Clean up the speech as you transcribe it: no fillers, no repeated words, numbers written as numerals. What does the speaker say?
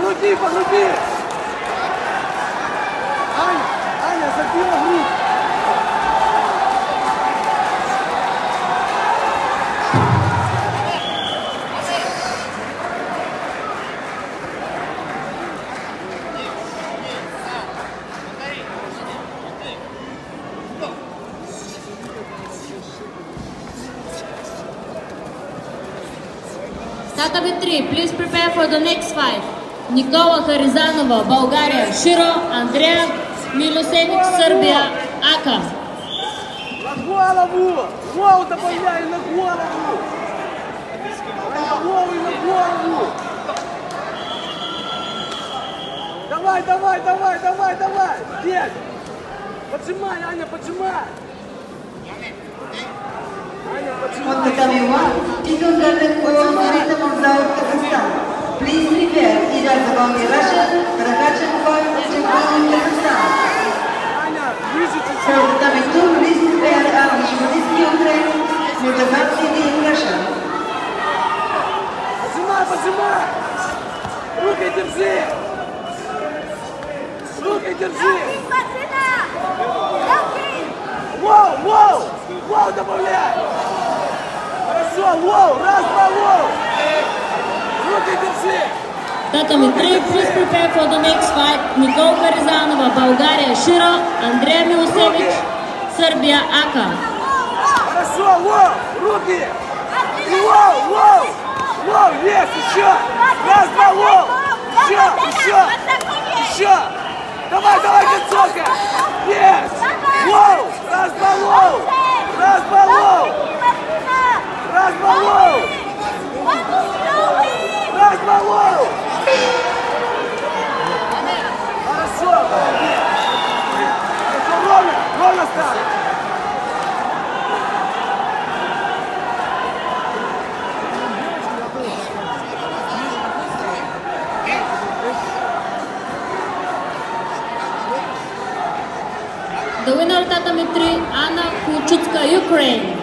груди, по груди! Аня, забила грудь! Start 3, please prepare for the next fight. Никола Харизанова, България, Широ, Андрея Милосевич, Сърбия, Ака. На голову! Воу добавляй на голову! На голову и на голову! Давай, давай, давай, давай, давай! Здесь! Поджимай, Аня, поджимай! On tatami 1, Tito for Marita Morzao, Kazakhstan. Please prepare Ida Zagongi, Russia, Rakachenko, Kazakhstan. For tatami 2, please prepare Army Shimonisky, Ukraine, Murdabat City in Russia. Поджимай, поджимай! Рукой держи! Рукой держи! Воу, воу! Воу добавляй! Хорошо, воу! Раз, два, воу! Руки держи! Татами 3, please prepare for the next fight. Никола Харизанова, България, Широ, Андрея Милосевич, Сърбия, Ака. Хорошо, воу! Руки! И воу, воу! Воу, есть, еще! Раз, два, воу! Еще, еще! Еще! Давай, давай, концовка! Есть! Воу! Раз, два, воу! Раз, два, воу! Раз, два, воу! Раз, два, воу! Хорошо! Все ровно! Ровно стал! The winner of Tatami 3, Anna Kuchutska, Ukraine.